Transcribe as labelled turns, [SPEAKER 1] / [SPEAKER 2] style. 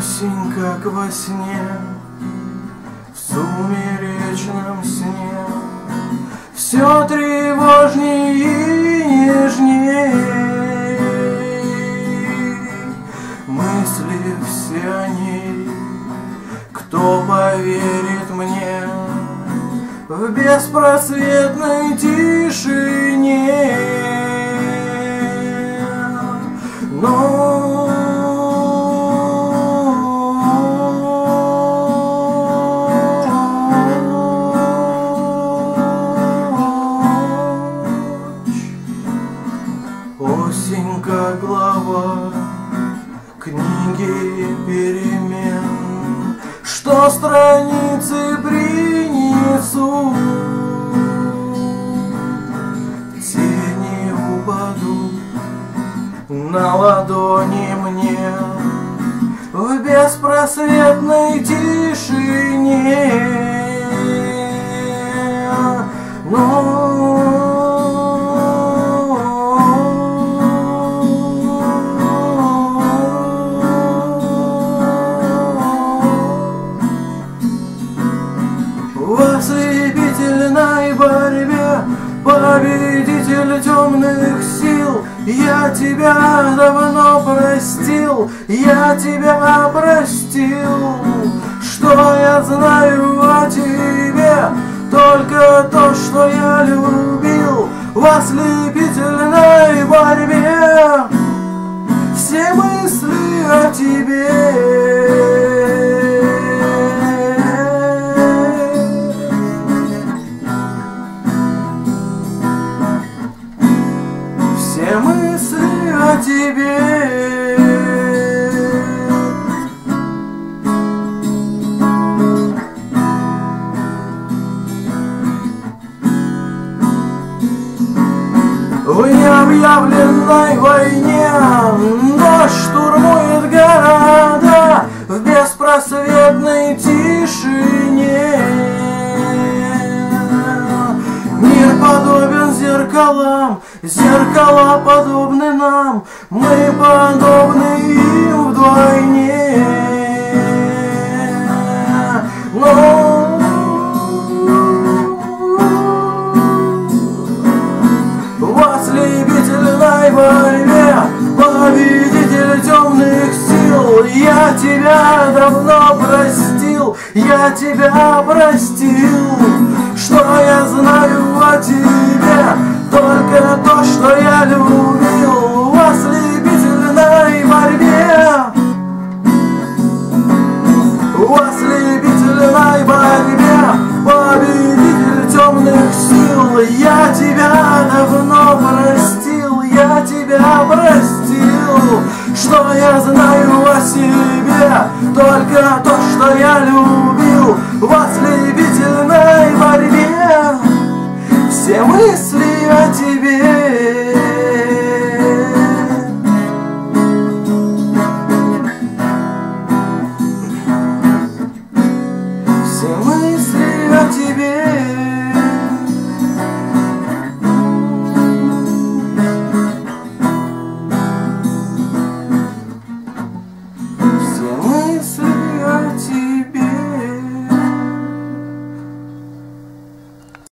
[SPEAKER 1] Осень, как во сне, в сумеречном сне, все тревожнее и нежнее. Мысли все о ней, кто поверит мне в беспросветной тишине. Но осень, как глава книги перемен, что страницы принесут, тени упадут на ладони мне в беспросветной тишине. В ослепительной борьбе победитель темных сил, я тебя давно простил, я тебя простил. Что я знаю о тебе? Только то, что я любил. В ослепительной борьбе все мысли о тебе. Все мысли о тебе. В необъявленной войне дождь штурмует города в беспросветной тишине. Мир подобен зеркалам, зеркала подобны нам, мы подобны им вдвойне. Но в ослепительной борьбе победитель темных сил, я тебя давно простил, я тебя простил. Что я знаю о тебе? Только то, что я любил. В ослепительной борьбе, в ослепительной борьбе победитель темных сил, я тебя давно простил, я тебя простил. Что я знаю о себе? Только то, что я любил. В ослепительной